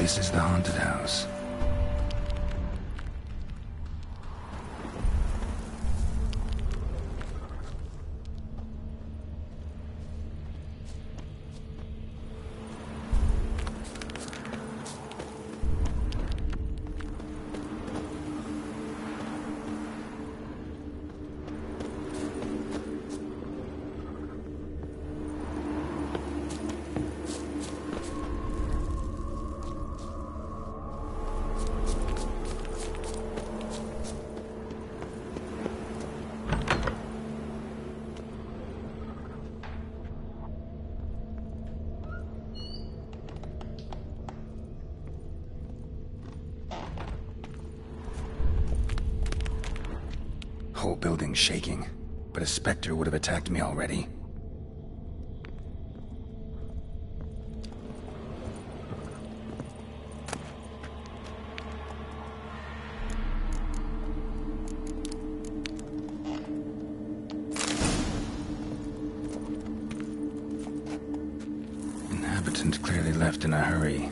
this is the haunted house. Whole building's shaking, but a specter would have attacked me already. Inhabitant clearly left in a hurry.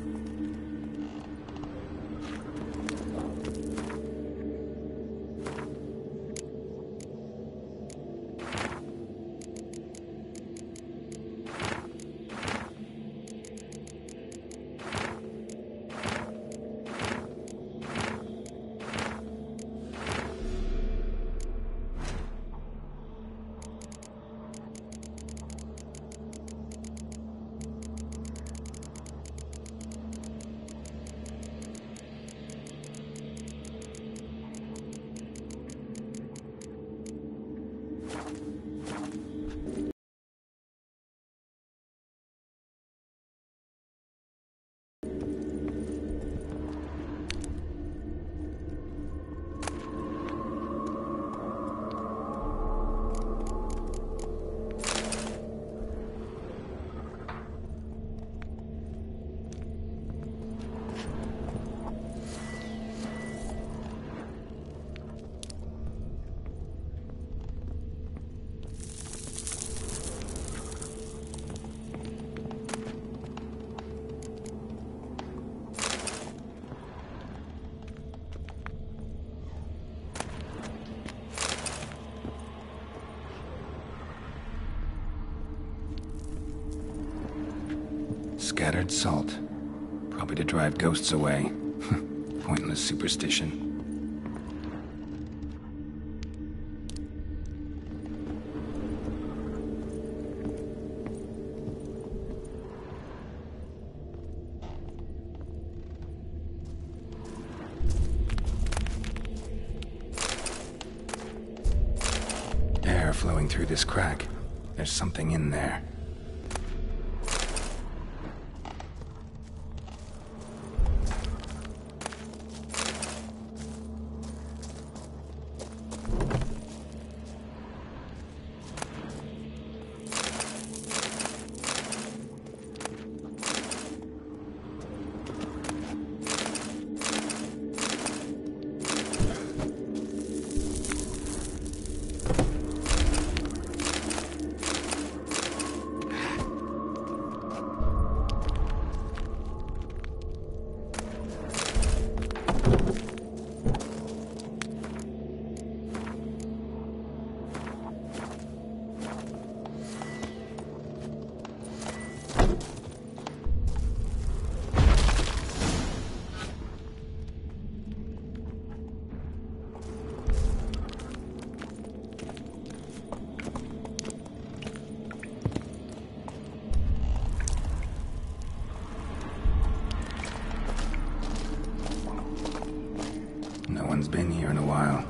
Scattered salt. Probably to drive ghosts away. Pointless superstition. Air flowing through this crack. There's something in there. No one's been here in a while.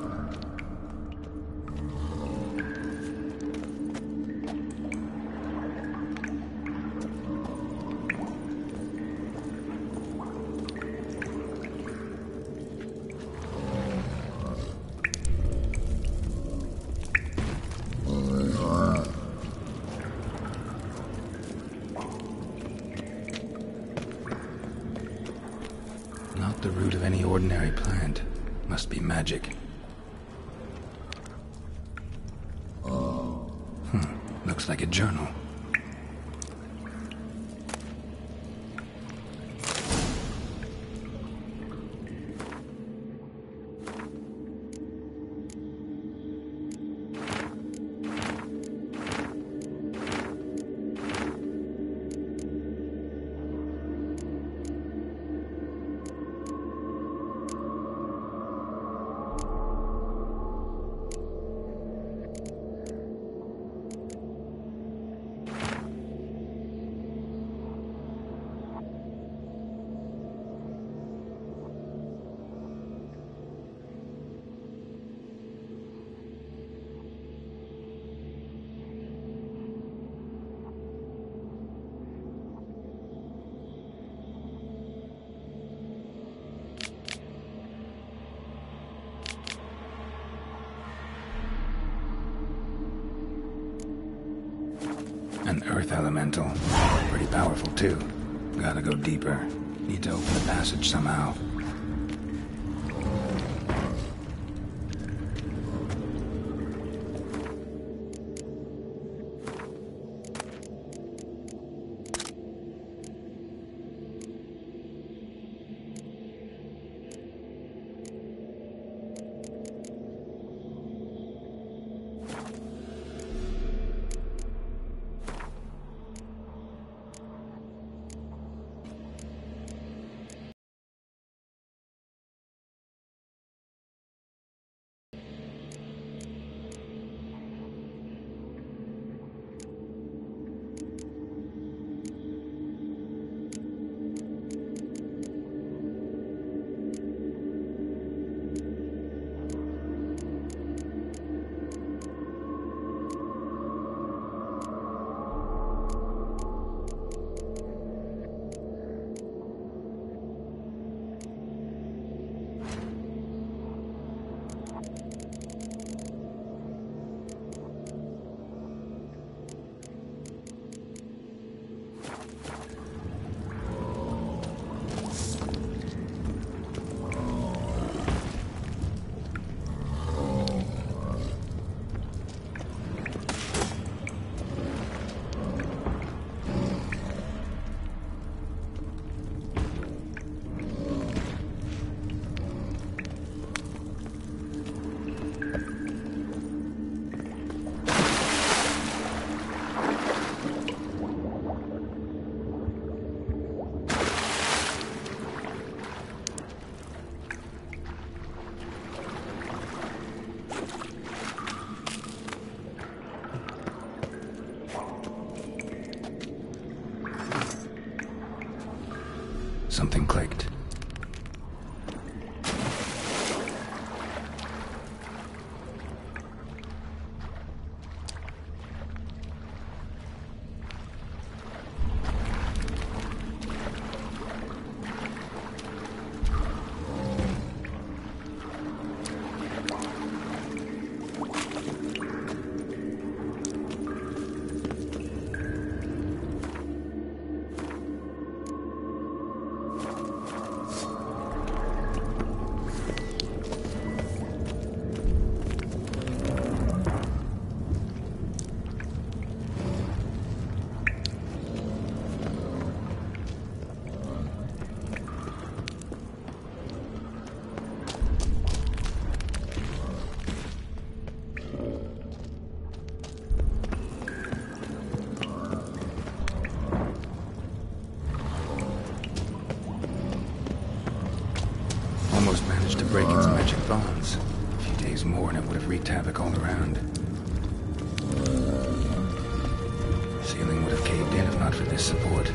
Not the root of any ordinary plant. Must be magic. Looks like a journal. An earth elemental. Pretty powerful, too. Gotta go deeper. Need to open the passage somehow. Something clicked. Almost managed to break its magic bonds. A few days more and it would have wreaked havoc all around. Ceiling would have caved in if not for this support.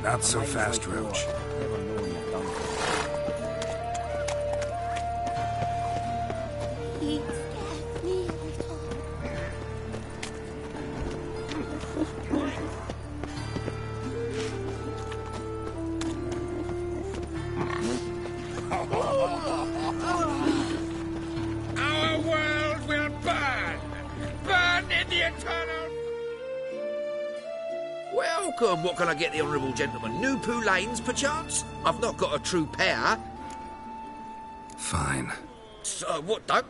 Not so fast, Roach. He scared me a little. Our world will burn! Burn in the eternal... Welcome! What can I get the honourable gentleman? New Poo Lanes, perchance? I've not got a true pair. Fine. So, what don't...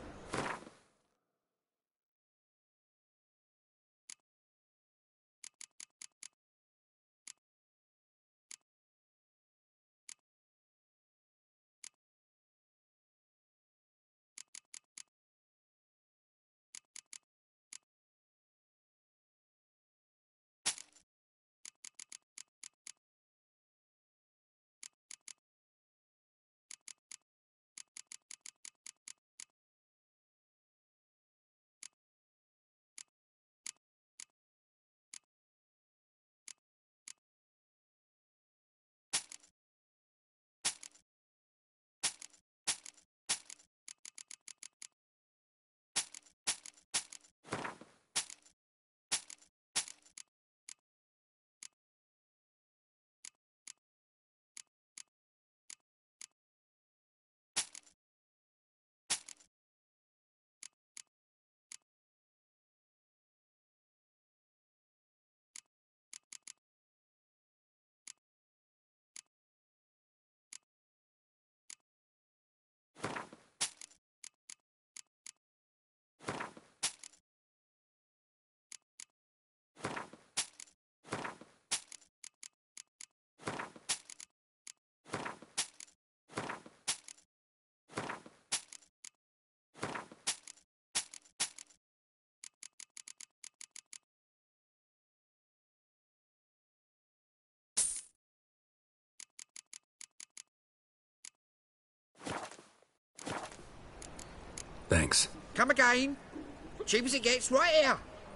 Thanks. Come again. Cheap as it gets, right here.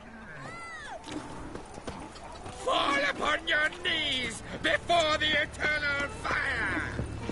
Fall upon your knees before the eternal fire!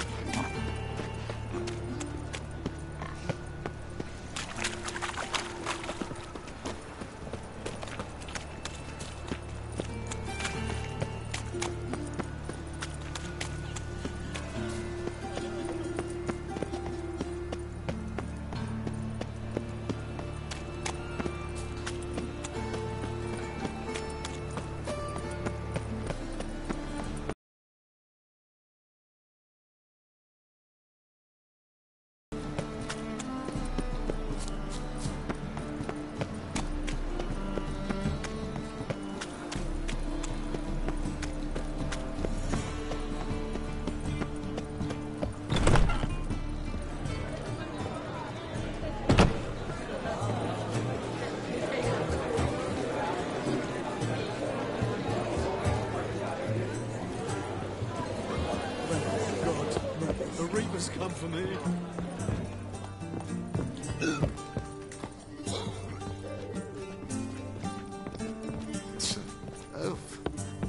The Reapers come for me. Oof.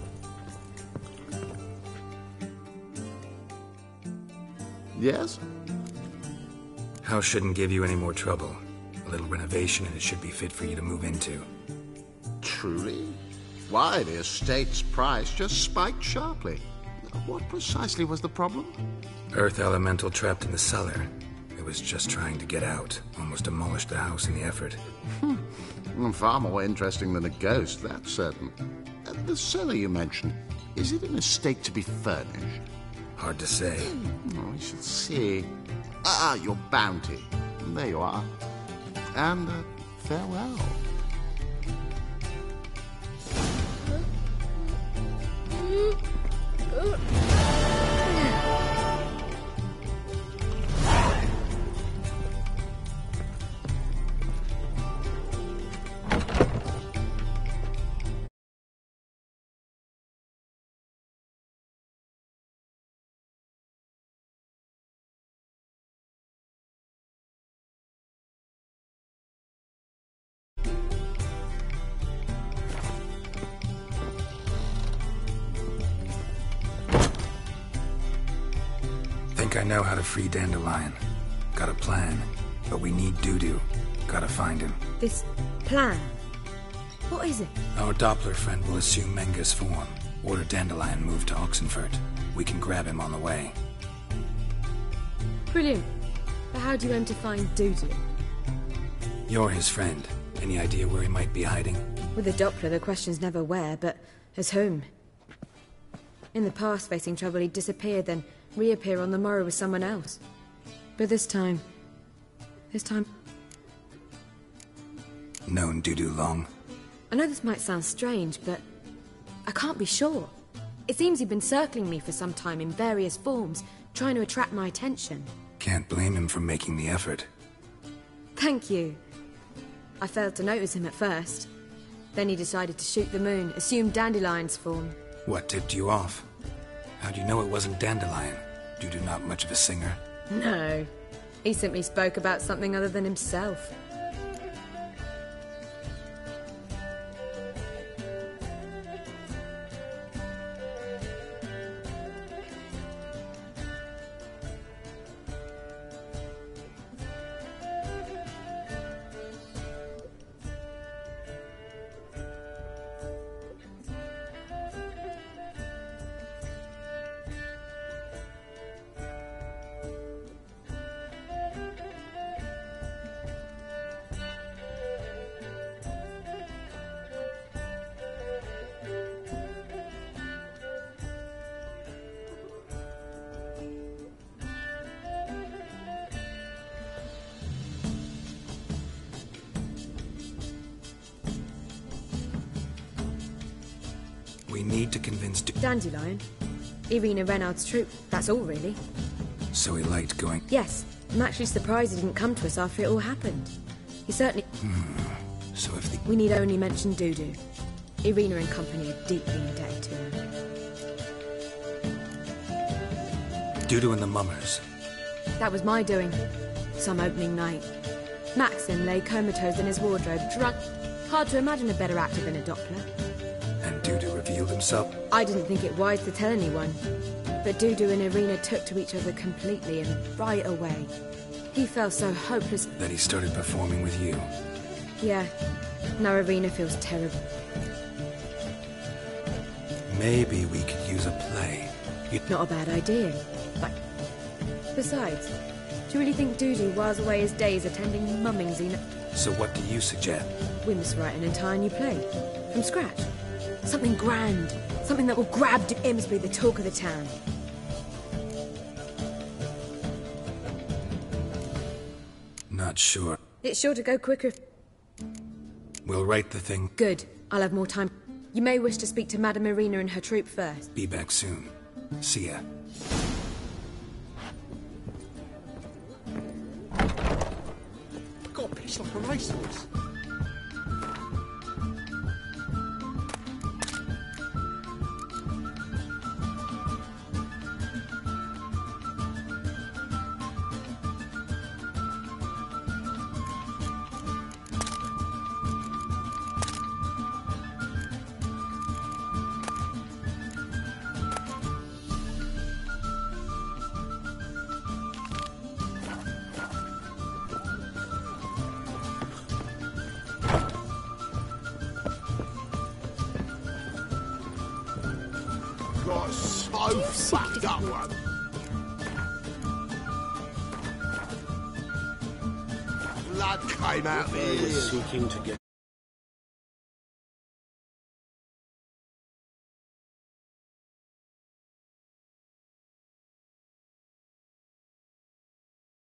Yes? House shouldn't give you any more trouble. A little renovation and it should be fit for you to move into. Truly? Why, the estate's price just spiked sharply. What precisely was the problem? Earth elemental trapped in the cellar. It was just trying to get out. Almost demolished the house in the effort. Far more interesting than a ghost, that's certain. The cellar you mentioned, is it an estate to be furnished? Hard to say. Oh, we shall see. Ah, your bounty. There you are. And farewell. I know how to free Dandelion. Got a plan, but we need Dudu. Gotta find him. This plan? What is it? Our Doppler friend will assume Menga's form. Order Dandelion moved to Oxenfurt. We can grab him on the way. Brilliant. But how do you aim to find Dudu? You're his friend. Any idea where he might be hiding? With the Doppler, the question's never where, but as whom? In the past, facing trouble, he'd disappear, then reappear on the morrow with someone else. But this time... Known Dudu long? I know this might sound strange, but I can't be sure. It seems he'd been circling me for some time in various forms, trying to attract my attention. Can't blame him for making the effort. Thank you. I failed to notice him at first. Then he decided to shoot the moon, assumed Dandelion's form. What tipped you off? How'd you know it wasn't Dandelion? Dudu not much of a singer? No. He simply spoke about something other than himself. We need to convince Dandelion? Irina Renard's troop, that's all really. So he liked going... Yes, I'm actually surprised he didn't come to us after it all happened. He certainly... So if the... We need only mention Dudu. Irina and company are deeply indebted to him. Dudu and the Mummers. That was my doing. Some opening night. Maxim lay comatose in his wardrobe, drunk. Hard to imagine a better actor than a Doppler. And Dudu revealed himself? I didn't think it wise to tell anyone. But Dudu and Irina took to each other completely and right away. He felt so hopeless that he started performing with you. Yeah. Now Irina feels terrible. Maybe we could use a play. Not a bad idea. But besides, do you really think Dudu whiles away his days attending mummings? So what do you suggest? We must write an entire new play. From scratch. Something grand. Something that will grab Imsbury, the talk of the town. Not sure. It's sure to go quicker if... We'll write the thing. Good. I'll have more time. You may wish to speak to Madame Irina and her troop first. Be back soon. See ya. Got a piece like a racehorse. Got so fucked up one. Blood came out of my ears. Seeking to get